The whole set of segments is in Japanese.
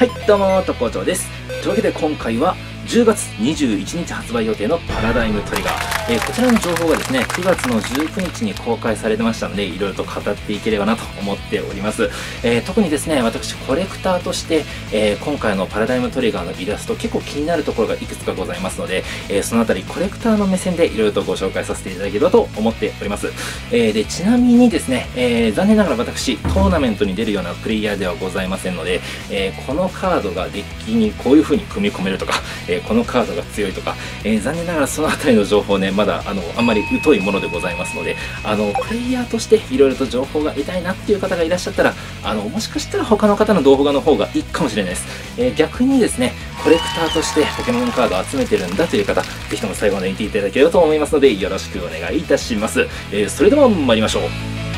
はい、どうも、とこちょうです。というわけで今回は10月21日発売予定のパラダイムトリガー。こちらの情報がですね、9月の19日に公開されてましたので、いろいろと語っていければなと思っております。特にですね、私コレクターとして、今回のパラダイムトリガーのイラスト結構気になるところがいくつかございますので、そのあたりコレクターの目線でいろいろとご紹介させていただければと思っております。で、ちなみにですね、残念ながら私、トーナメントに出るようなプレイヤーではございませんので、このカードがデッキにこういう風に組み込めるとか、このカードが強いとか、残念ながらそのあたりの情報ね、まだあんまり疎いものでございますので、プレイヤーとしていろいろと情報が得たいなっていう方がいらっしゃったら、もしかしたら他の方の動画の方がいいかもしれないです。逆にですね、コレクターとしてポケモンカードを集めてるんだという方、ぜひとも最後まで見ていただければと思いますので、よろしくお願いいたします。それでは参りましょう。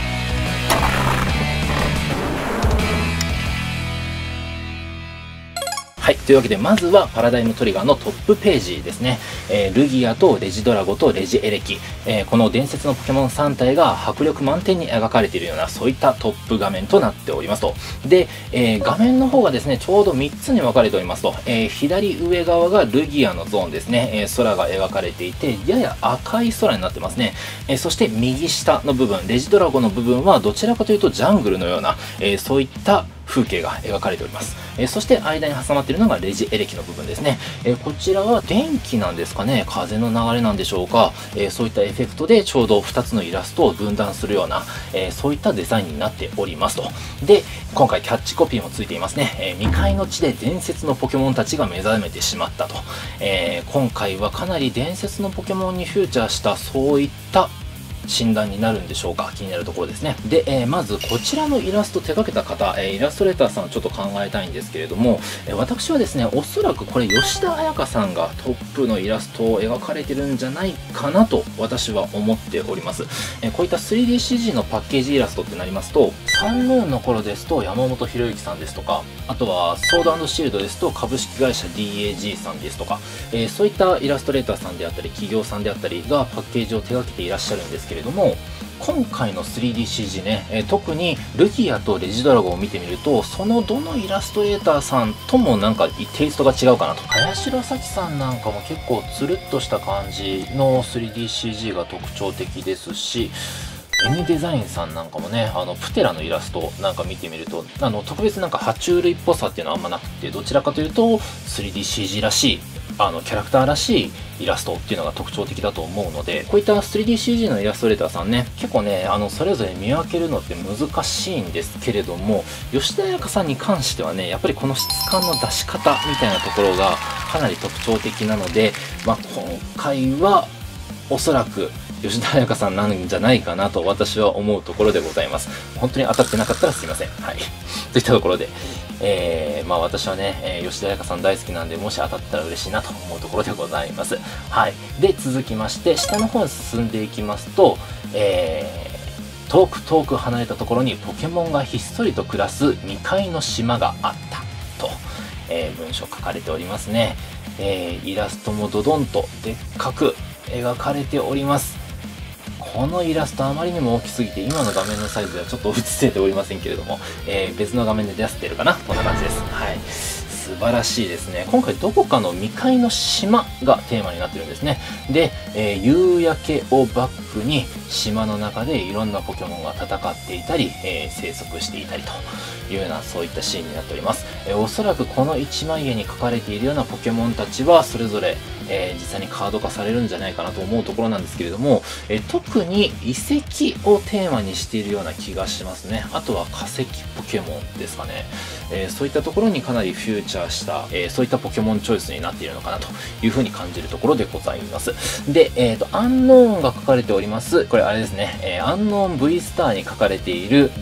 はい。というわけで、まずはパラダイムトリガーのトップページですね。ルギアとレジドラゴとレジエレキ。この伝説のポケモン3体が迫力満点に描かれているような、そういったトップ画面となっておりますと。で、画面の方がですね、ちょうど3つに分かれておりますと。左上側がルギアのゾーンですね。空が描かれていて、やや赤い空になってますね。そして右下の部分、レジドラゴの部分はどちらかというとジャングルのような、そういった風景が描かれております。そして間に挟まっているのがレジエレキの部分ですね。こちらは電気なんですかね、風の流れなんでしょうか。そういったエフェクトでちょうど2つのイラストを分断するような、そういったデザインになっておりますと。で、今回キャッチコピーもついていますね。未開の地で伝説のポケモンたちが目覚めてしまったと。今回はかなり伝説のポケモンにフューチャーしたそういった診断になるんでしょうか。気になるところですね。で、まずこちらのイラスト手掛けた方、イラストレーターさんをちょっと考えたいんですけれども、私はですね、おそらくこれ吉田彩香さんがトップのイラストを描かれてるんじゃないかなと私は思っております。こういった 3DCG のパッケージイラストってなりますと、サンムーンの頃ですと山本博之さんですとか、あとはソード&シールドですと株式会社 DAG さんですとか、そういったイラストレーターさんであったり企業さんであったりがパッケージを手掛けていらっしゃるんですけれども、今回の 3DCG ね、特にルギアとレジドラゴンを見てみると、そのどのイラストレーターさんともなんかテイストが違うかなと。林田咲さんなんかも結構つるっとした感じの 3DCG が特徴的ですし、N デザインさんなんかもね、プテラのイラストなんか見てみると、特別なんか爬虫類っぽさっていうのはあんまなくて、どちらかというと 3DCG らしいキャラクターらしいイラストっていうのが特徴的だと思うので、こういった 3DCG のイラストレーターさんね、結構ね、それぞれ見分けるのって難しいんですけれども、吉田彩香さんに関してはね、やっぱりこの質感の出し方みたいなところがかなり特徴的なので、今回はおそらく吉田彩香さんなんじゃないかなと私は思うところでございます。本当に当たってなかったらすいません。はい。といったところで、私はね、吉田彩香さん大好きなんで、もし当たったら嬉しいなと思うところでございます。はい。で、続きまして、下の方に進んでいきますと、遠く遠く離れたところにポケモンがひっそりと暮らす未開の島があったと、文章書かれておりますね。イラストもドドンとでっかく描かれております。このイラストあまりにも大きすぎて、今の画面のサイズではちょっと映せておりませんけれども、別の画面で出せてるかな、こんな感じです。はい。素晴らしいですね。今回どこかの未開の島がテーマになってるんですね。で、夕焼けをバックに島の中でいろんなポケモンが戦っていたり、生息していたりというようなそういったシーンになっております。おそらくこの一枚絵に描かれているようなポケモンたちはそれぞれ実際にカード化されるんじゃないかなと思うところなんですけれども、特に遺跡をテーマにしているような気がしますね。あとは化石ポケモンですかね。そういったところにかなりフューチャーした、そういったポケモンチョイスになっているのかなというふうに感じるところでございます。で、アンノーンが書かれております。これあれですね、アンノーン V スターに書かれている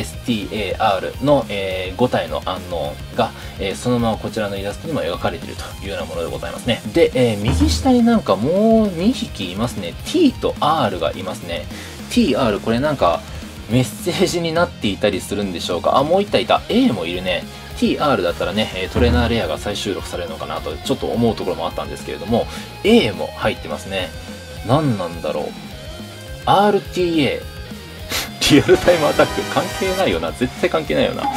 VSTAR の、5体のアンノーンが、そのままこちらのイラストにも描かれているというようなものでございますね。で、右下になんかもう2匹いますね。T と R がいますね。TR、これなんかメッセージになっていたりするんでしょうか。あ、もう1体いた。A もいるね。TR だったらね、トレーナーレアが再収録されるのかなとちょっと思うところもあったんですけれども、A も入ってますね。何なんだろう。RTA リアルタイムアタック関係ないよな。絶対関係ないよな。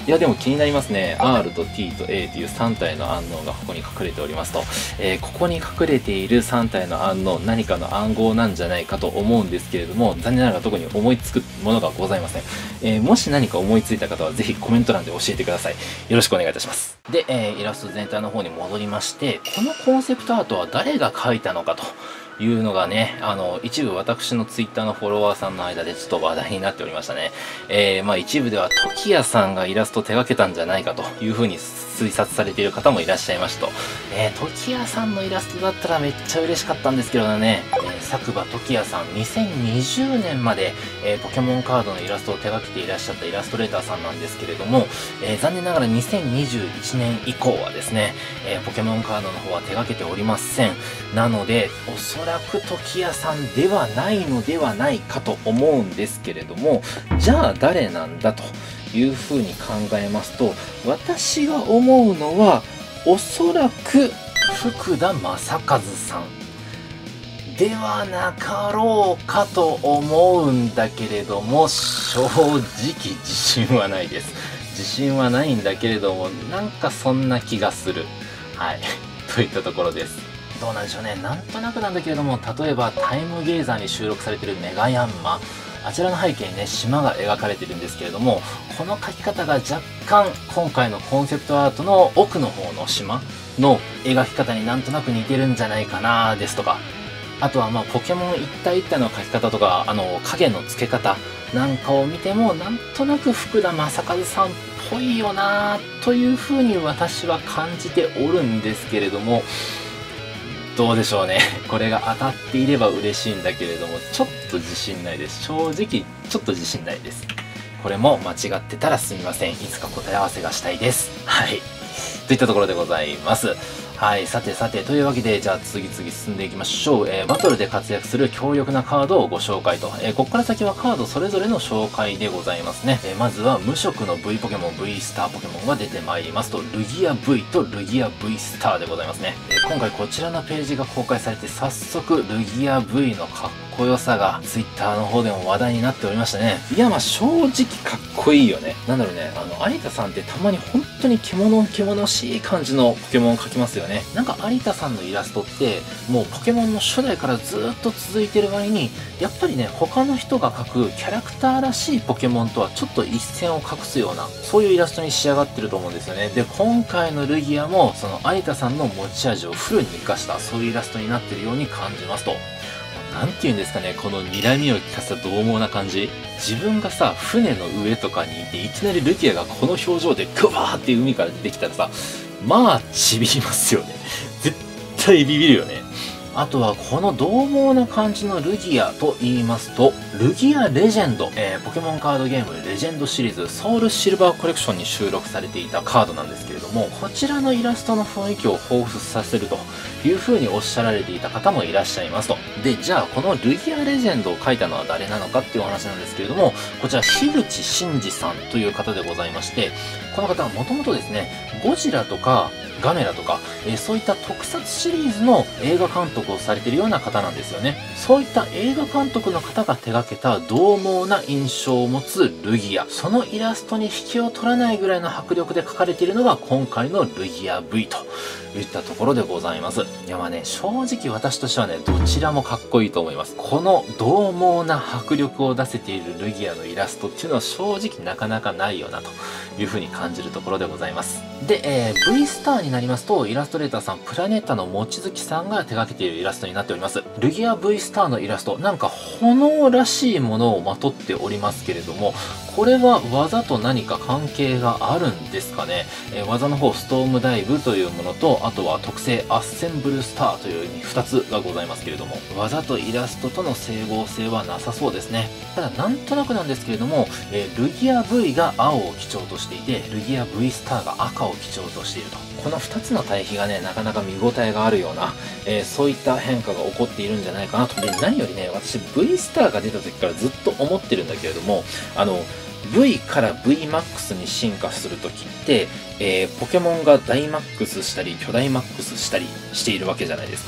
いやでも気になりますね。 R と T と A という3体の暗号がここに隠れておりますと、ここに隠れている3体の暗号、何かの暗号なんじゃないかと思うんですけれども、残念ながら特に思いつくものがございません。もし何か思いついた方はぜひコメント欄で教えてください。よろしくお願いいたします。で、イラスト全体の方に戻りまして、このコンセプトアートは誰が描いたのかというのがね、一部私のツイッターのフォロワーさんの間でちょっと話題になっておりましたね。一部では時矢さんがイラスト手掛けたんじゃないかというふうに推察されている方もいらっしゃいました。時矢さんのイラストだったらめっちゃ嬉しかったんですけどね、佐久間時矢さん、2020年まで、ポケモンカードのイラストを手掛けていらっしゃったイラストレーターさんなんですけれども、残念ながら2021年以降はですね、ポケモンカードの方は手掛けておりません。なので、おそらく時矢さんではないのではないかと思うんですけれども、じゃあ誰なんだというふうに考えますと、私が思うのはおそらく福田正和さんではなかろうかと思うんだけれども、正直自信はないです。自信はないんだけれども、なんかそんな気がする。はい。といったところです。どうなんでしょうね。なんとなくなんだけれども、例えばタイムゲイザーに収録されているメガヤンマ、あちらの背景にね、島が描かれているんですけれども、この描き方が若干今回のコンセプトアートの奥の方の島の描き方になんとなく似てるんじゃないかなですとか、あとはポケモン一体一体の描き方とか、影の付け方なんかを見ても、なんとなく福田正和さんっぽいよなというふうに私は感じておるんですけれども、どうでしょうね。これが当たっていれば嬉しいんだけれども、ちょっと自信ないです。正直、ちょっと自信ないです。これも間違ってたらすみません。いつか答え合わせがしたいです。はい。といったところでございます。はい、さてさて、というわけで、じゃあ次々進んでいきましょう。バトルで活躍する強力なカードをご紹介と。ここから先はカードそれぞれの紹介でございますね。まずは無色の V ポケモン、V スターポケモンが出てまいりますと、ルギア V とルギア V スターでございますね。今回こちらのページが公開されて、早速ルギア V のかっこよさが Twitter の方でも話題になっておりましたね。いや、正直かっこいいよね。なんだろうね、有田さんってたまに本当に獣しい感じのポケモンを描きますよね。なんか有田さんのイラストってもうポケモンの初代からずっと続いてる割に、やっぱりね、他の人が描くキャラクターらしいポケモンとはちょっと一線を画すような、そういうイラストに仕上がってると思うんですよね。で、今回のルギアもその有田さんの持ち味をフルに活かした、そういうイラストになってるように感じますと。なんて言うんですかね、この睨みを利かせた獰猛な感じ。自分がさ、船の上とかにいて、いきなりルギアがこの表情でグワーって海から出てきたらさ、まあ、ちびりますよね。絶対ビビるよね。あとはこの獰猛な感じのルギアと言いますと、ルギアレジェンド、ポケモンカードゲームレジェンドシリーズソウルシルバーコレクションに収録されていたカードなんですけれども、こちらのイラストの雰囲気を彷彿させるという風におっしゃられていた方もいらっしゃいますと。で、じゃあこのルギアレジェンドを描いたのは誰なのかっていうお話なんですけれども、こちら樋口真嗣さんという方でございまして、この方はもともとですね、ゴジラとかガメラとか、そういった特撮シリーズの映画監督をされているような方なんですよね。そういった映画監督の方が手掛けた獰猛な印象を持つルギア。そのイラストに引けを取らないぐらいの迫力で描かれているのが今回のルギア V といったところでございます。いや正直私としてはね、どちらもかっこいいと思います。この獰猛な迫力を出せているルギアのイラストっていうのは正直なかなかないよなというふうに感じるところでございます。で、V スターになりますと、イラストレーターさん、プラネッタの望月さんが手掛けているイラストになっております。ルギア V スターのイラスト、なんか炎らしいものをまとっておりますけれども、これは技と何か関係があるんですかね。技の方、ストームダイブというものと、あとは特性アッセンブルスターという2つがございますけれども、技とイラストとの整合性はなさそうですね。ただ、なんとなくなんですけれども、ルギア V が青を基調としていて、ルギア V スターが赤を基調としていると。この2つの対比がね、なかなか見応えがあるような、そういった変化が起こっているんじゃないかなと。で、何よりね、私 V スターが出た時からずっと思ってるんだけれども、V から VMAX に進化するときって、ポケモンが大マックスしたり巨大マックスしたりしているわけじゃないですか。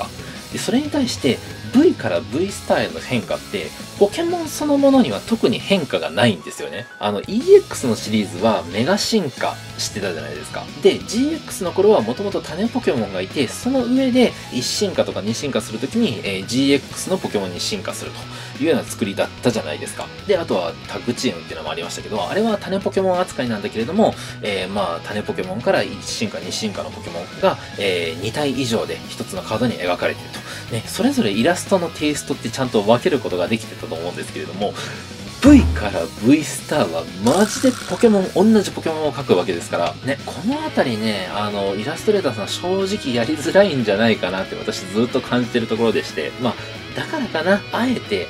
でそれに対して V から V スターへの変化ってポケモンそのものには特に変化がないんですよね。EX のシリーズはメガ進化してたじゃないですか。で GX の頃はもともと種ポケモンがいて、その上で1進化とか2進化するときに、GX のポケモンに進化するというような作りだったじゃないですか。であとはタッグチームっていうのもありましたけど、あれは種ポケモン扱いなんだけれども、まあ種ポケモンから1進化2進化のポケモンが、2体以上で1つのカードに描かれていると、ね、それぞれイラストのテイストってちゃんと分けることができてたと思うんですけれども、 V から V スターはマジでポケモン、同じポケモンを描くわけですからね。この辺りね、イラストレーターさん正直やりづらいんじゃないかなって私ずっと感じてるところでして、まあだからかな、あえて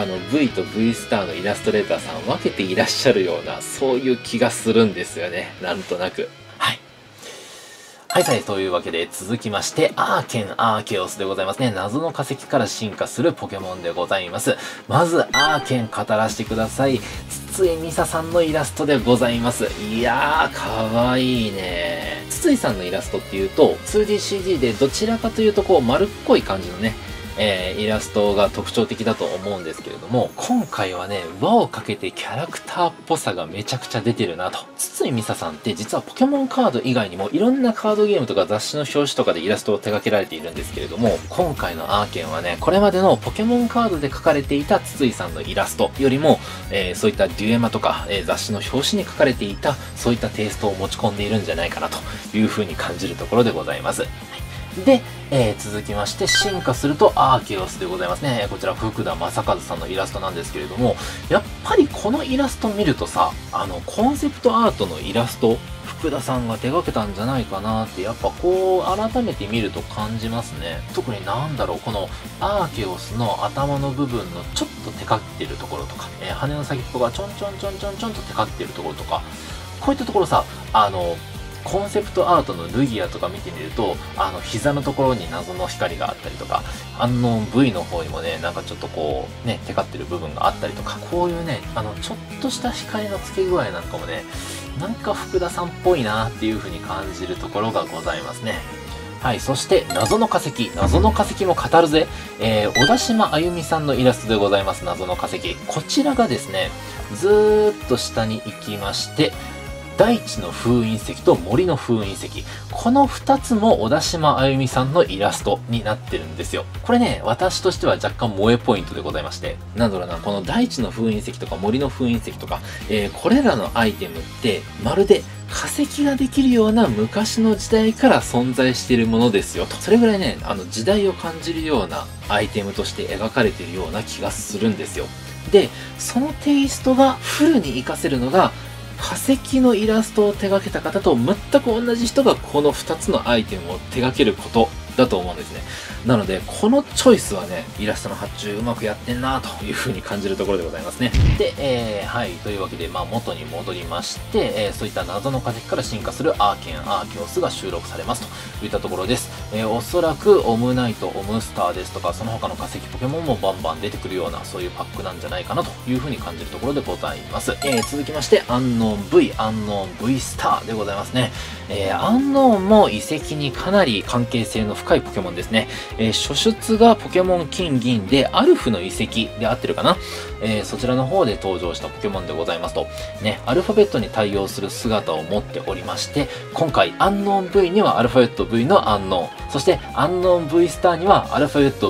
V と V スターのイラストレーターさん分けていらっしゃるような、そういう気がするんですよね、なんとなく。はい、というわけで続きまして、アーケン・アーケオスでございますね。謎の化石から進化するポケモンでございます。まず、アーケン語らせてください。筒井美沙さんのイラストでございます。いやー、かわいいね。筒井さんのイラストっていうと、2DCG でどちらかというとこう丸っこい感じのね、イラストが特徴的だと思うんですけれども、今回はね、輪をかけてキャラクターっぽさがめちゃくちゃ出てるなと。筒井美沙さんって実はポケモンカード以外にもいろんなカードゲームとか雑誌の表紙とかでイラストを手掛けられているんですけれども、今回のアーケンはね、これまでのポケモンカードで描かれていた筒井さんのイラストよりも、そういったデュエマとか、雑誌の表紙に描かれていたそういったテイストを持ち込んでいるんじゃないかなというふうに感じるところでございます。で、続きまして進化するとアーケオスでございますね。こちら福田正和さんのイラストなんですけれども、やっぱりこのイラスト見るとさ、コンセプトアートのイラスト、福田さんが手掛けたんじゃないかなってやっぱこう改めて見ると感じますね。特になんだろう、このアーケオスの頭の部分のちょっとテカってるところとか、羽の先っぽがちょんちょんちょんちょんちょんとテカってるところとか、こういったところさ、コンセプトアートのルギアとか見てみると、膝のところに謎の光があったりとか、V の方にもね、なんかちょっとこう、ね、テカってる部分があったりとか、こういうね、ちょっとした光の付け具合なんかもね、なんか福田さんっぽいなっていう風に感じるところがございますね。はい、そして謎の化石。謎の化石も語るぜ。小田島あゆみさんのイラストでございます。謎の化石。こちらがですね、ずーっと下に行きまして、大地の封印石と森の封印石。この2つも小田島あゆみさんのイラストになってるんですよ。これね、私としては若干萌えポイントでございまして。なんだろうな、この大地の封印石とか森の封印石とか、これらのアイテムって、まるで化石ができるような昔の時代から存在しているものですよと。それぐらいね、時代を感じるようなアイテムとして描かれているような気がするんですよ。で、そのテイストがフルに活かせるのが、化石のイラストを手掛けた方と全く同じ人がこの2つのアイテムを手掛けることだと思うんですね。なので、このチョイスはね、イラストの発注うまくやってんなという風に感じるところでございますね。で、はい、というわけで、元に戻りまして、そういった謎の化石から進化するアーケン・アーケオスが収録されますといったところです。おそらく、オムナイト、オムスターですとか、その他の化石ポケモンもバンバン出てくるような、そういうパックなんじゃないかなという風に感じるところでございます。続きまして、アンノーン V、アンノーン V スターでございますね。アンノーンも遺跡にかなり関係性の深いポケモンですね。初出がポケモン金銀でアルフの遺跡で合ってるかな、そちらの方で登場したポケモンでございますと。ね、アルファベットに対応する姿を持っておりまして、今回アンノーン V にはアルファベット V のアンノーン、そしてアンノーン V スターにはアルファベット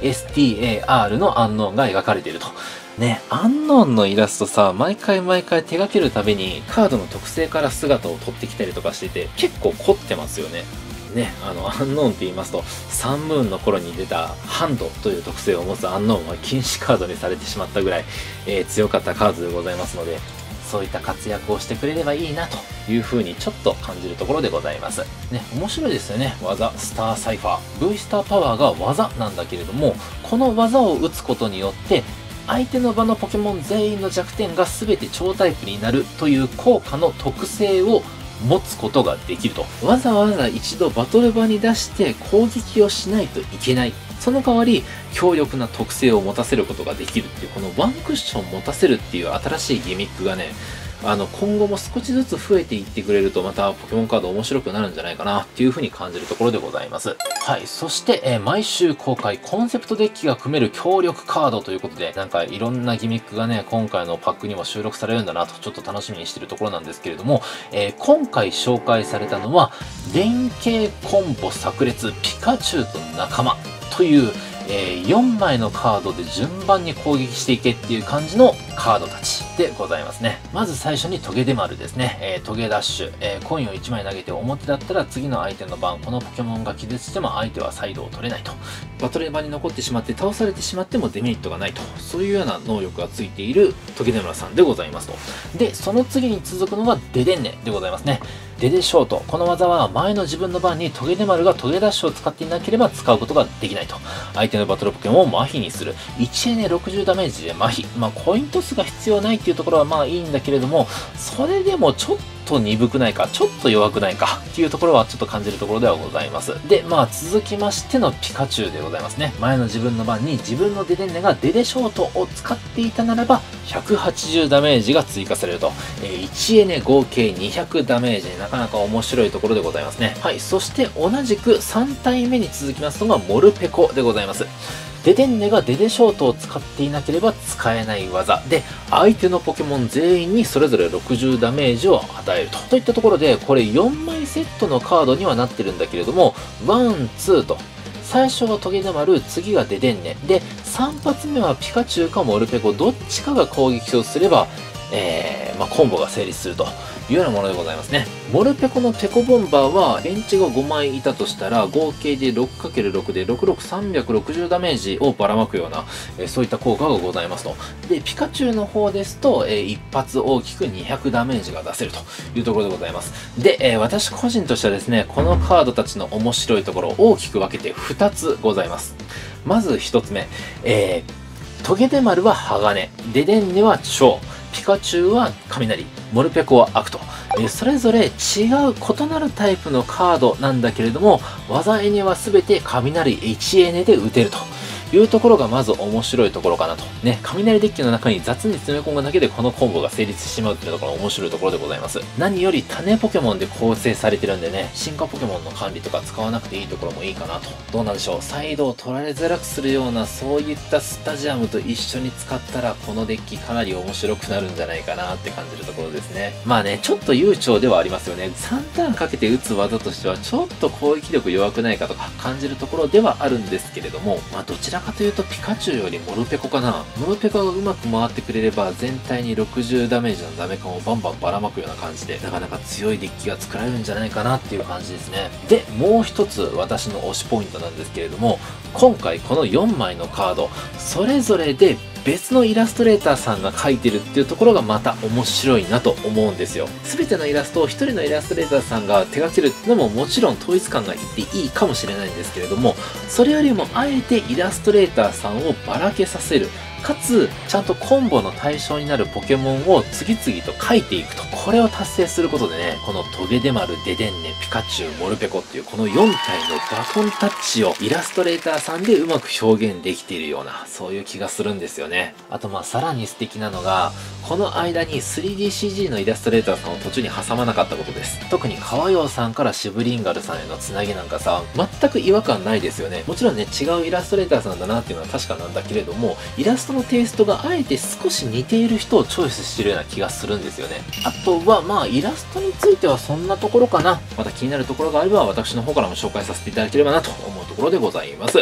VSTAR のアンノーンが描かれていると。ね、アンノーンのイラストさ、毎回手掛けるたびにカードの特性から姿を取ってきたりとかしてて、結構凝ってますよね。ね、アンノーンって言いますと、サンムーンの頃に出たハンドという特性を持つアンノーンは禁止カードにされてしまったぐらい、強かったカードでございますので、そういった活躍をしてくれればいいなという風にちょっと感じるところでございます。ね、面白いですよね。技、スターサイファー。V スターパワーが技なんだけれども、この技を打つことによって、相手の場のポケモン全員の弱点が全て超タイプになるという効果の特性を持つことができると。わざわざ一度バトル場に出して攻撃をしないといけない。その代わり強力な特性を持たせることができるっていう、このワンクッション持たせるっていう新しいギミックがね、 今後も少しずつ増えていってくれると、またポケモンカード面白くなるんじゃないかなっていう風に感じるところでございます。はい。そして、毎週公開、コンセプトデッキが組める強力カードということで、なんかいろんなギミックがね、今回のパックにも収録されるんだなと、ちょっと楽しみにしているところなんですけれども、今回紹介されたのは、連携コンボ炸裂ピカチュウと仲間という、4枚のカードで順番に攻撃していけっていう感じのカードたちでございますね。まず最初にトゲデマルですね。トゲダッシュ。コインを1枚投げて表だったら次の相手の番、このポケモンが気絶しても相手はサイドを取れないと。バトル場に残ってしまって倒されてしまってもデメリットがないと。そういうような能力がついているトゲデマルさんでございますと。で、その次に続くのがデデンネでございますね。デデショート。この技は前の自分の番にトゲデマルがトゲダッシュを使っていなければ使うことができないと。相手のバトルポケモンを麻痺にする。1エネ60ダメージで麻痺。コイントスが必要ないっていうところはいいんだけれども、それでもちょっと鈍くないか、ちょっと弱くないかっていうところはちょっと感じるところではございます。で、続きましてのピカチュウでございますね。前の自分の番に自分のデデンネがデデショートを使っていたならば、180ダメージが追加されると。1エネ合計200ダメージ。なかなか面白いところでございますね。はい。そして同じく3体目に続きますのがモルペコでございます。デデンネがデデショートを使っていなければ使えない技で、相手のポケモン全員にそれぞれ60ダメージを与えると。といったところで、これ4枚セットのカードにはなってるんだけれども、1、2と、最初がトゲデマル、次がデデンネ。で、3発目はピカチュウかモルペコ、どっちかが攻撃をすれば、コンボが成立するというようなものでございますね。モルペコのペコボンバーは、電池が5枚いたとしたら、合計で 6×6 で360ダメージをばらまくような、そういった効果がございますと。で、ピカチュウの方ですと、一発大きく200ダメージが出せるというところでございます。で、私個人としてはですね、このカードたちの面白いところを大きく分けて2つございます。まず1つ目、トゲデマルは鋼、デデンネは超、ピカチュウは雷、モルペコは悪と。それぞれ違う異なるタイプのカードなんだけれども、技エネは全て雷1エネで打てるというところがまず面白いところかなと。ね、雷デッキの中に雑に詰め込むだけでこのコンボが成立してしまうっていうところが面白いところでございます。何より種ポケモンで構成されてるんでね、進化ポケモンの管理とか使わなくていいところもいいかなと。どうなんでしょう。サイドを取られづらくするようなそういったスタジアムと一緒に使ったらこのデッキかなり面白くなるんじゃないかなって感じるところですね。ちょっと悠長ではありますよね。3ターンかけて打つ技としてはちょっと攻撃力弱くないかとか感じるところではあるんですけれども、どちらかというとピカチュウよりモルペコかな。モルペコがうまく回ってくれれば全体に60ダメージのダメ感をバンバンばらまくような感じでなかなか強いデッキが作られるんじゃないかなっていう感じですね。で、もう一つ私の推しポイントなんですけれども、今回この4枚のカードそれぞれで別のイラストレーターさんが描いてるっていうところがまた面白いなと思うんですよ。全てのイラストを一人のイラストレーターさんが手掛けるっていうのももちろん統一感がいっていいかもしれないんですけれども、それよりもあえてイラストレーターさんをばらけさせる。かつ、ちゃんとコンボの対象になるポケモンを次々と描いていくと。これを達成することでね、このトゲデマル、デデンネ、ピカチュウ、モルペコっていうこの4体のバトンタッチをイラストレーターさんでうまく表現できているような、そういう気がするんですよね。あとさらに素敵なのが、この間に 3DCG のイラストレーターさんを途中に挟まなかったことです。特に川陽さんからシブリンガルさんへのつなぎなんかさ、全く違和感ないですよね。もちろんね、違うイラストレーターさんだなっていうのは確かなんだけれども、イラストのテイストがあえて少し似ている人をチョイスしてるような気がするんですよね。あとはイラストについてはそんなところかな。また気になるところがあれば私の方からも紹介させていただければなと思うところでございます。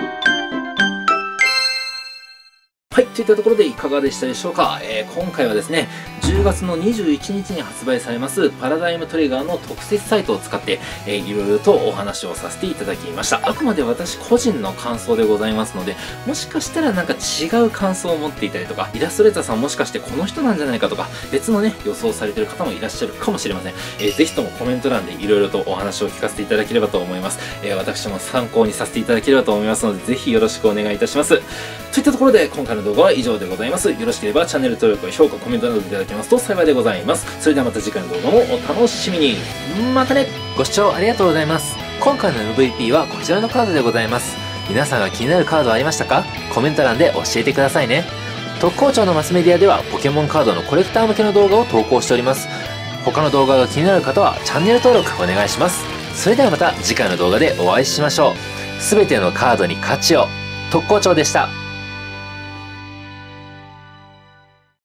はい、といったところでいかがでしたでしょうか。今回はですね、10月の21日に発売されますパラダイムトリガーの特設サイトを使って、いろいろとお話をさせていただきました。あくまで私個人の感想でございますので、もしかしたらなんか違う感想を持っていたりとか、イラストレーターさんもしかしてこの人なんじゃないかとか、別のね、予想されている方もいらっしゃるかもしれません。ぜひともコメント欄でいろいろとお話を聞かせていただければと思います。私も参考にさせていただければと思いますので、ぜひよろしくお願いいたします。といったところで今回の動画は以上でございます。よろしければチャンネル登録、評価、コメントなどいただけますと幸いでございます。それではまた次回の動画もお楽しみに。またね。ご視聴ありがとうございます。今回の MVP はこちらのカードでございます。皆さんが気になるカードはありましたか？コメント欄で教えてくださいね。 特攻庁のマスメディアではポケモンカードのコレクター向けの動画を投稿しております。他の動画が気になる方はチャンネル登録お願いします。それではまた次回の動画でお会いしましょう。すべてのカードに価値を。特攻庁でした。